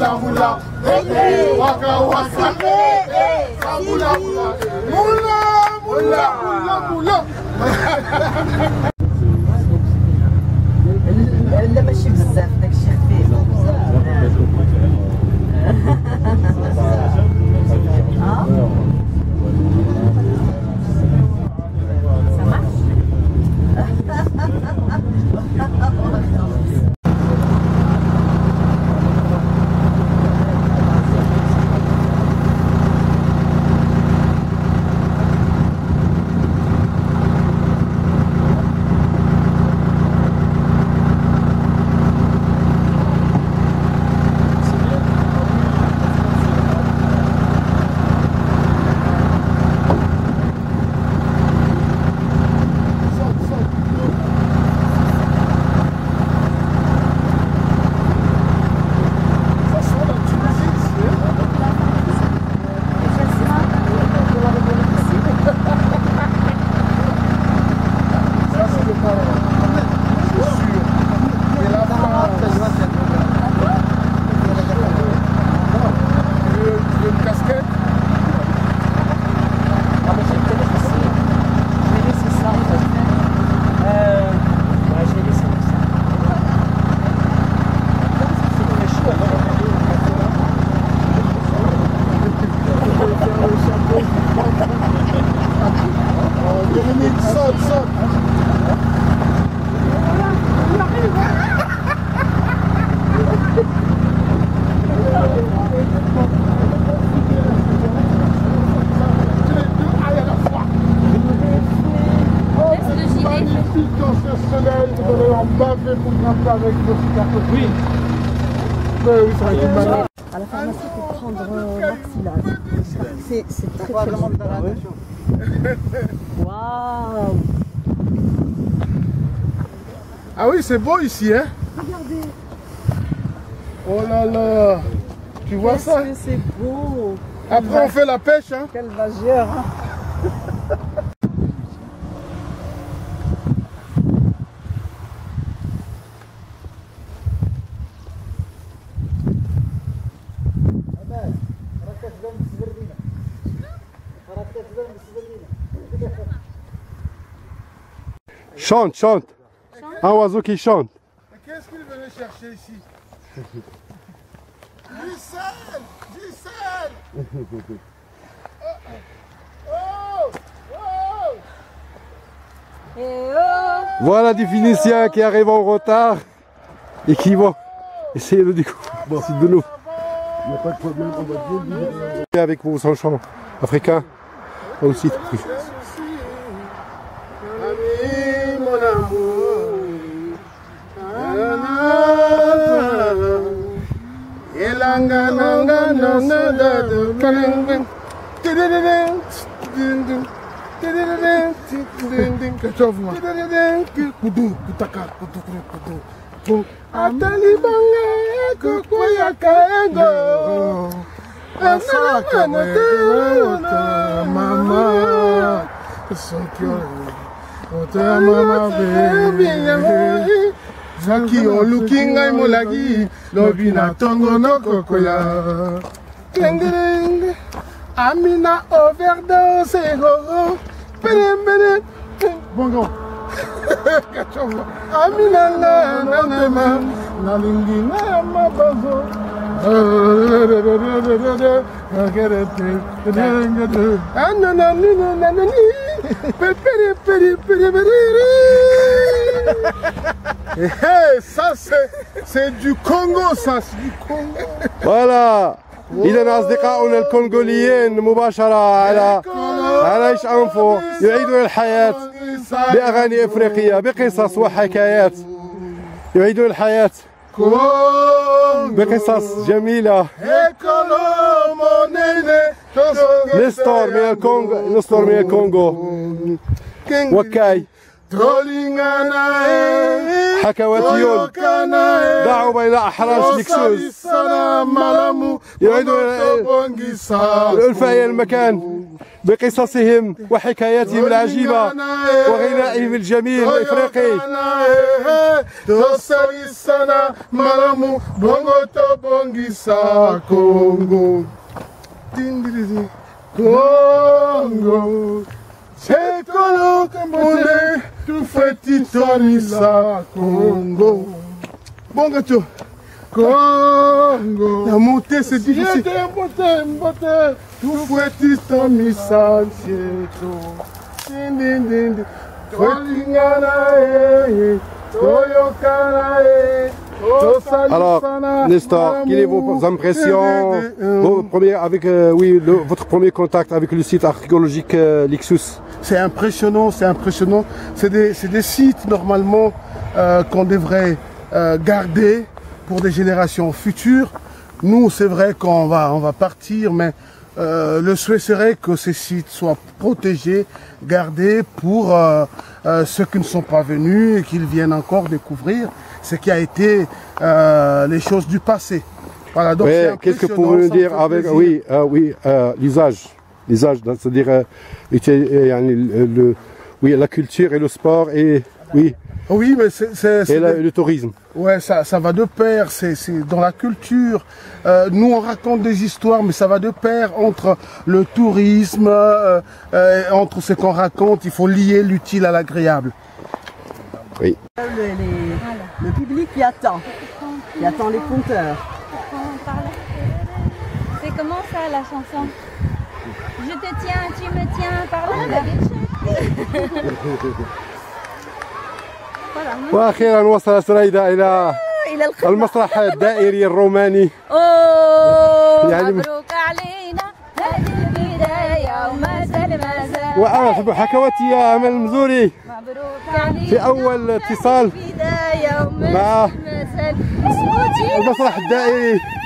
Moula moula, waka waka, moula moula, moula moula moula. لا ماشي بزاف داكشي خفيف. Oui. Oui, ça va être une balade. À la pharmacie pour prendre Maxilaz. C'est très très bon. Waouh. Ah oui, c'est beau ici, hein? Regardez. Oh là là. Tu vois ça? C'est beau. Après on fait la pêche, hein? Quel vageur, hein? Chante, chante. Un oiseau qui chante. Qu'est-ce qu'il venait chercher ici? Du sel! Du sel! Voilà des Phéniciens qui arrivent en retard et qui vont essayer de découvrir de l'eau. Il n'y a pas de problème, on va bien. Avec vos enchants africains aussi. Mon amour, elanga nanga nanga da kaling atalibanga kukwaya kaengo asaka moto mama sokyo mama baby Zaki oluki ngai molagi lobi na tongo nokokoya Kengereng Amina overdose go Pere Bongo Amina na nama Nalingi na mabazo Ça c'est du Congo, ça c'est du Congo. Voilà. إذا أصدقاؤنا الكونغوليين مباشرة على إيش أنفو يعيدون الحياة بأغاني إفريقية بقصص وحكايات يعيدون الحياة بقصص جميلة. نستور من الكونغو وكاي حكواتيون ضاعوا بين أحراش لكسوس يعيدوا الألفة إلى المكان بقصصهم وحكاياتهم العجيبة وغنائهم الجميل الإفريقي. Bon gâteau. Congo. La montée c'est difficile. Tout fouetti tomisa chieto. Din din din. Tolingana toyokana Alors, Nestor, quelles sont vos impressions votre premier contact avec le site archéologique Lixus? C'est impressionnant, c'est impressionnant. C'est des sites normalement qu'on devrait garder pour des générations futures. Nous, c'est vrai qu'on va partir, mais le souhait serait que ces sites soient protégés, gardés pour ceux qui ne sont pas venus et qu'ils viennent encore découvrir ce qui a été les choses du passé. Voilà, donc qu'est-ce que vous pouvez dire avec l'usage, c'est-à-dire la culture et le sport et oui, mais c'est le tourisme. Ouais, ça va de pair, c'est dans la culture. Nous, on raconte des histoires, mais ça va de pair entre le tourisme, entre ce qu'on raconte. Il faut lier l'utile à l'agréable. Oui. Le public qui attend les compteurs. C'est comment ça la chanson? Je te tiens, tu me tiens par là. واخيرا وصل سريدة الى المسرح الدائري الروماني. يعني مبروك علينا هذه البداية وما زال وأنا حكواتي يا أمل المزوري في أول اتصال مع المسرح الدائري